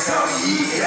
how we eat it.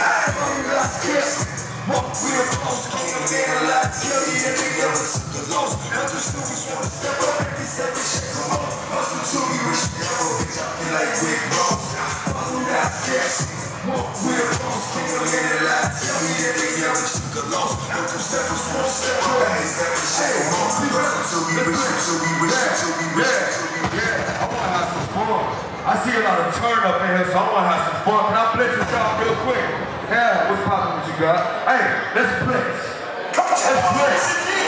Walk with a boss, king of man alive. Kill you, and they never took a loss. Now the students wanna step up and this every shit. Come on, hustle till we reach the level. Bitch, I feel like Rick Ross. Follow that gas. Walk with a boss, king of man alive. Kill you, and they never took a loss. Now the steppers wanna step up and this every shit. Come on, hustle till we reach it, till we reach it, till we reach it. Yeah, I wanna have some fun. I see a lot of turn up in here, so I wanna have some fun. Can I blitz with y'all real quick? Yeah, what's poppin' what you got? Hey, let's blitz. Let's blitz.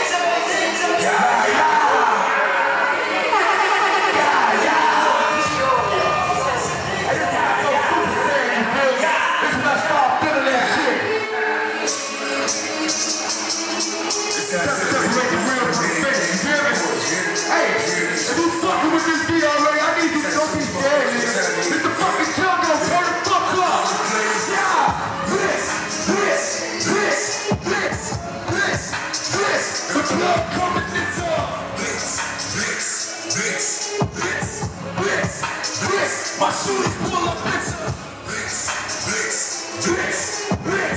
Yeah. My shooters pull up picture. Blitz.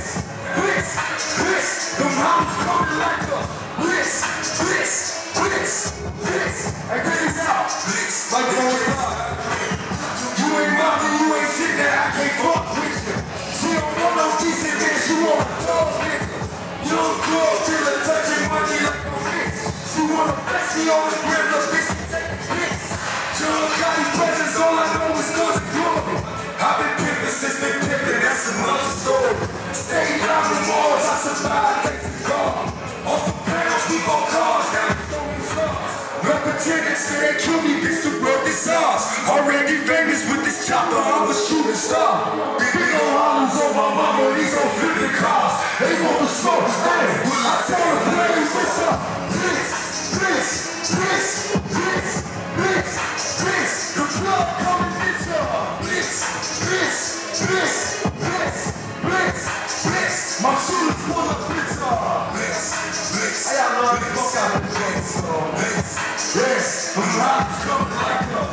Them hounds coming like a blitz. Hey, check this out. Like you ain't mobbing, you ain't shit that I can't fuck with you. She don't want no decent bitch, you want a dog nigga. Young girl dealer touching money like a bitch. She wanna flex me on the gram, the bitch take a pic. Young got these presents, all I know is guns and glory. I've been pimping since been pimping, that's another story. Stay down the walls, I survived, thanks to God. Off the pounds, we gon' cars, down the throwing stars. No pretending, say they kill me, bitch, the world is ours. Already famous with this chopper, I'm a shooting star. Big ol' hollows on my mama, these on flipping cars. They want to smoke, hey, I tell them, blaze, what's up? Blitz. The club coming this up. Blitz. My shooters full of blitz up. Blitz. I got love to fuck out of the blitz. Yes, the crowd's coming like a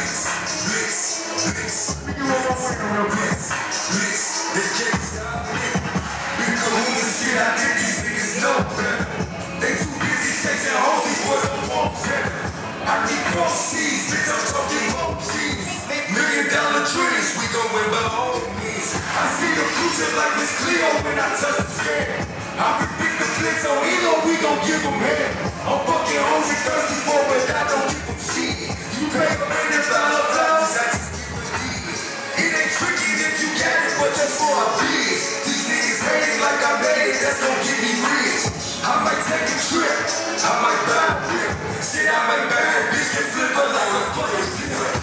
blitz. We do one more real blitz. This kid's out here. Big kahuna shit, I think these niggas know better. They too busy chasing hoes, these boys don't want better. I need proceeds, bitch, I'm talking OGs. $1 million dreams, we gon' win by all means. I see the future like Miss Cleo when I touch the scale. I predict the flicks on Elo, we gon' give them head. I'm fucking hoes and thirsty for, but I don't give them shit. You pay $1 million flowers, I just give a deed. It ain't tricky if you got it, but that's for a biz. These niggas hating like I made it, that's gon' get me rich. I might take a trip, I might buy a whip. Shit, I might buy a bitch, can flip her like a fucking zip.